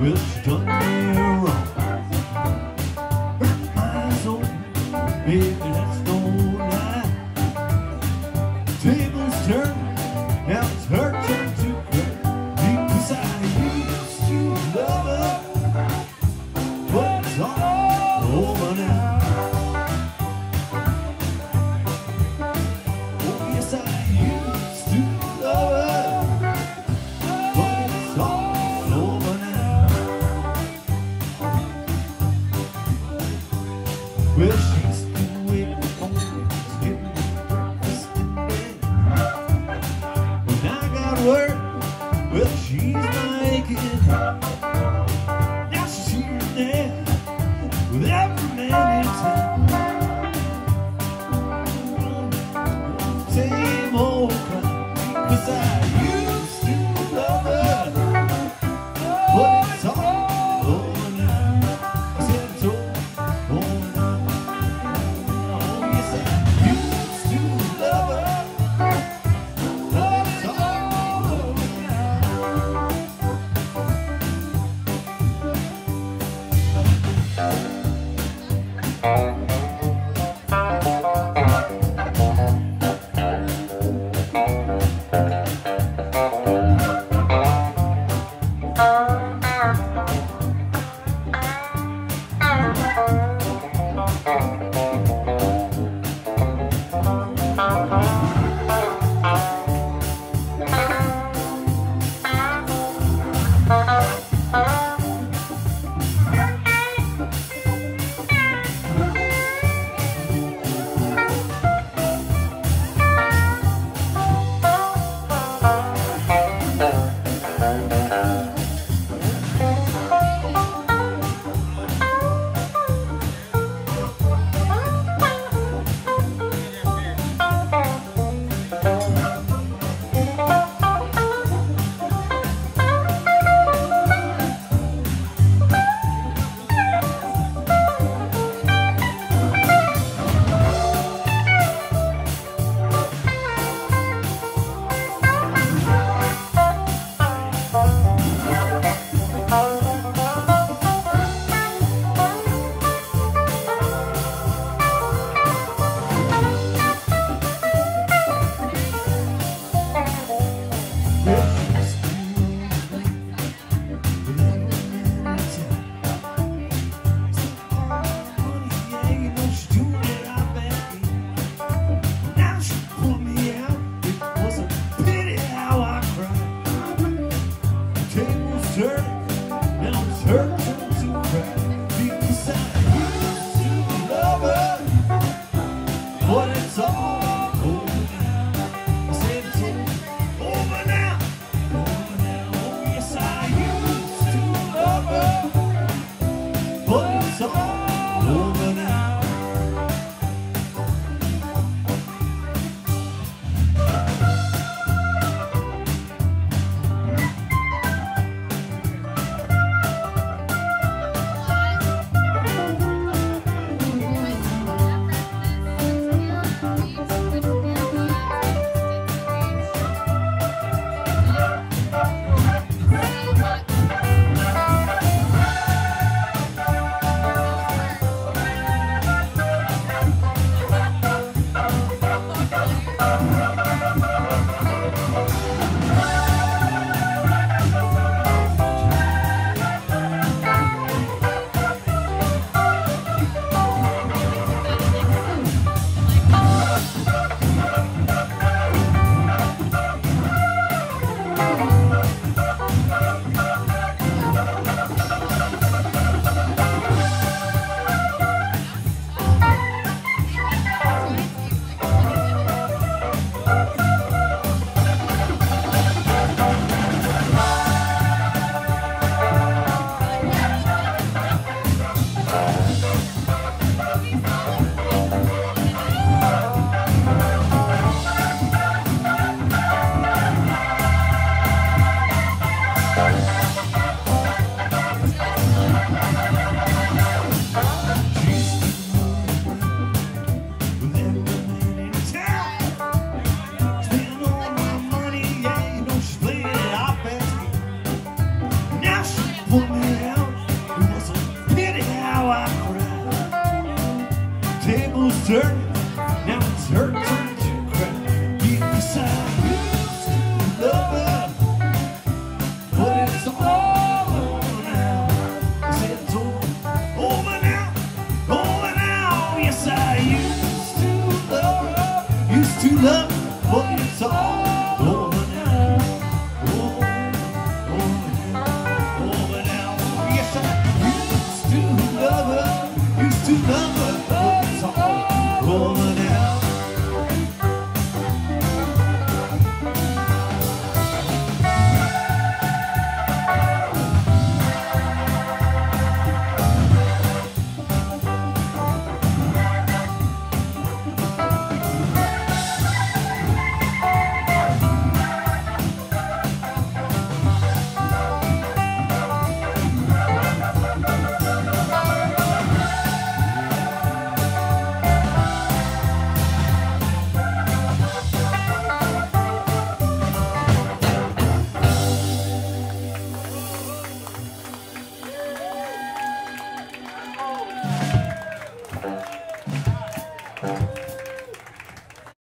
Well, she done me wrong. Hurt my soul, baby, that's no lie. Tables turn, now it's her turn to cry. Because I used to love her, but it's all over now. Oh yes, I used to love her, but it's all over now. Well, she's still waiting for me, she's giving me breakfast in bed. When I got work, well, she's making it. Now she's here and there with every man in town. Same old crowd, 'cause I used to love her, but it's all over now. I said it's all over now. Oh yes, I used to love her, but it's all over now.